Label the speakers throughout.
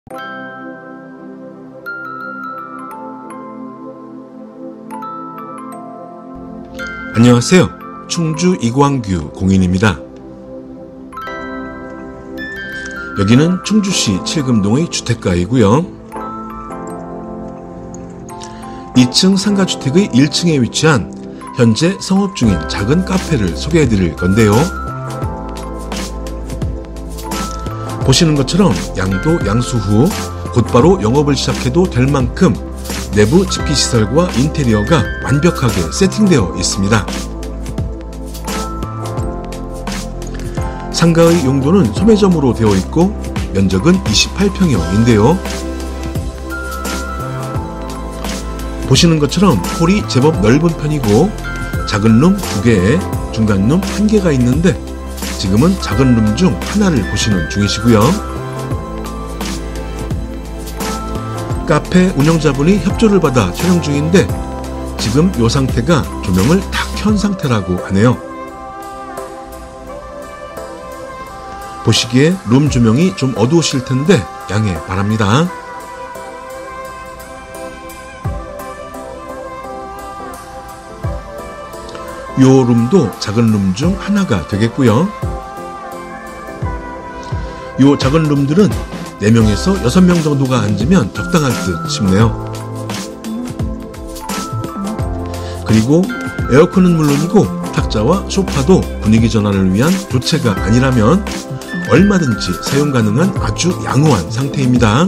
Speaker 1: 안녕하세요. 충주 이광규 공인입니다. 여기는 충주시 칠금동의 주택가이고요. 2층 상가주택의 1층에 위치한 현재 성업 중인 작은 카페를 소개해 드릴 건데요. 보시는 것처럼 양도 양수 후 곧바로 영업을 시작해도 될 만큼 내부 집기시설과 인테리어가 완벽하게 세팅되어 있습니다. 상가의 용도는 소매점으로 되어 있고 면적은 28평형인데요. 보시는 것처럼 홀이 제법 넓은 편이고 작은 룸 2개에 중간 룸 1개가 있는데 지금은 작은 룸 중 하나를 보시는 중이시고요. 카페 운영자분이 협조를 받아 촬영 중인데 지금 이 상태가 조명을 다 켠 상태라고 하네요. 보시기에 룸 조명이 좀 어두우실 텐데 양해 바랍니다. 이 룸도 작은 룸 중 하나가 되겠고요. 이 작은 룸들은 4명에서 6명 정도가 앉으면 적당할 듯 싶네요. 그리고 에어컨은 물론이고 탁자와 소파도 분위기 전환을 위한 교체가 아니라면 얼마든지 사용 가능한 아주 양호한 상태입니다.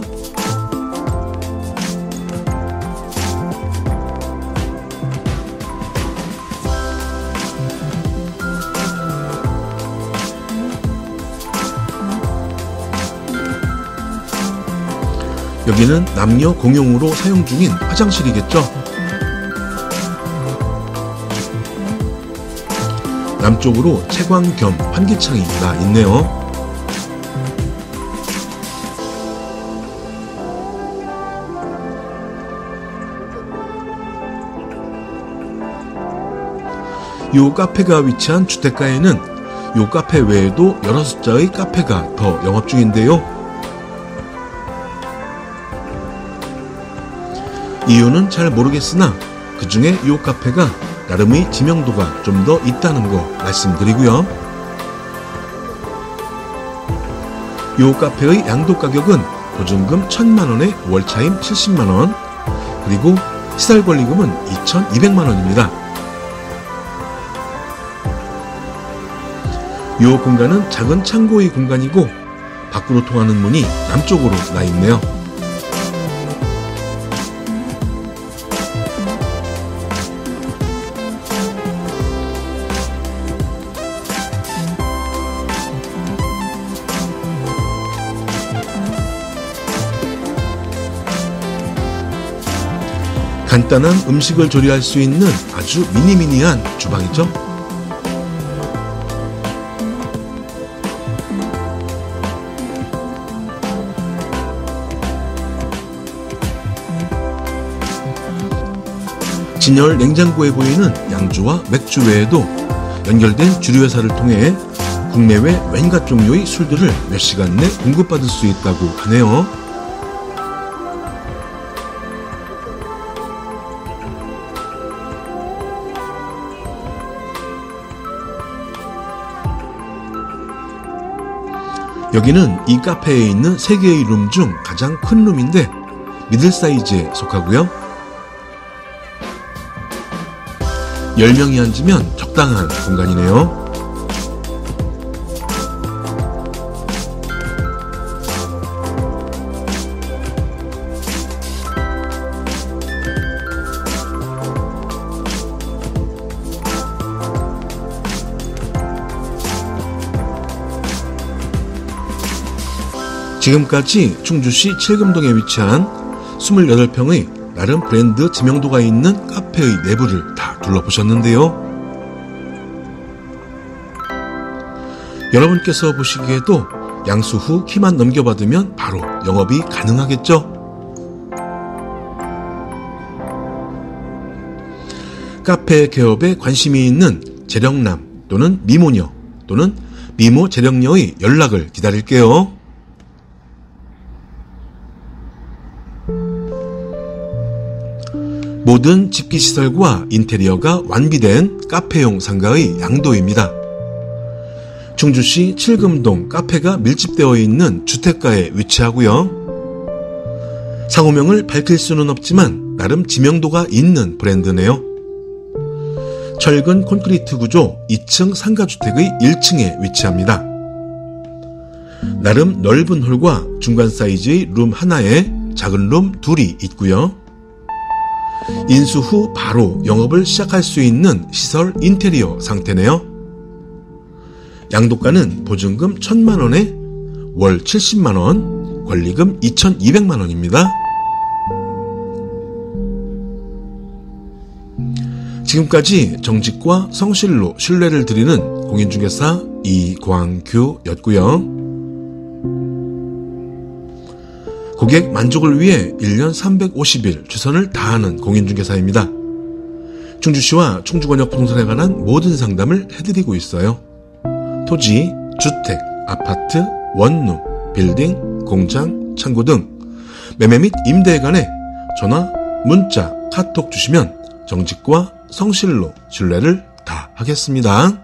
Speaker 1: 여기는 남녀 공용으로 사용 중인 화장실이겠죠. 남쪽으로 채광 겸 환기창이가 있네요. 이 카페가 위치한 주택가에는 이 카페 외에도 여러 숫자의 카페가 더 영업 중인데요. 이유는 잘 모르겠으나 그 중에 이 카페가 나름의 지명도가 좀 더 있다는 거 말씀드리고요. 이 카페의 양도 가격은 보증금 1,000만원에 월차임 70만원, 그리고 시설권리금은 2,200만원입니다. 이 공간은 작은 창고의 공간이고 밖으로 통하는 문이 남쪽으로 나 있네요. 간단한 음식을 조리할 수 있는 아주 미니미니한 주방이죠. 진열 냉장고에 보이는 양주와 맥주 외에도 연결된 주류회사를 통해 국내외 웬갓 종류의 술들을 몇 시간 내 공급받을 수 있다고 하네요. 여기는 이 카페에 있는 3개의 룸 중 가장 큰 룸인데 미들 사이즈에 속하고요. 10명이 앉으면 적당한 공간이네요. 지금까지 충주시 칠금동에 위치한 28평의 나름 브랜드 지명도가 있는 카페의 내부를 다 둘러보셨는데요. 여러분께서 보시기에도 양수 후 키만 넘겨받으면 바로 영업이 가능하겠죠. 카페 개업에 관심이 있는 재력남 또는 미모녀 또는 미모 재력녀의 연락을 기다릴게요. 모든 집기시설과 인테리어가 완비된 카페용 상가의 양도입니다. 충주시 칠금동 카페가 밀집되어 있는 주택가에 위치하고요. 상호명을 밝힐 수는 없지만 나름 지명도가 있는 브랜드네요. 철근 콘크리트 구조 2층 상가주택의 1층에 위치합니다. 나름 넓은 홀과 중간 사이즈의 룸 하나에 작은 룸 둘이 있고요. 인수 후 바로 영업을 시작할 수 있는 시설 인테리어 상태네요. 양도가는 보증금 1,000만원에 월 70만원, 권리금 2,200만원입니다. 지금까지 정직과 성실로 신뢰를 드리는 공인중개사 이광규였고요. 고객 만족을 위해 1년 350일 최선을 다하는 공인중개사입니다. 충주시와 충주권역 부동산에 관한 모든 상담을 해드리고 있어요. 토지, 주택, 아파트, 원룸, 빌딩, 공장, 창고 등 매매 및 임대에 관해 전화, 문자, 카톡 주시면 정직과 성실로 신뢰를 다하겠습니다.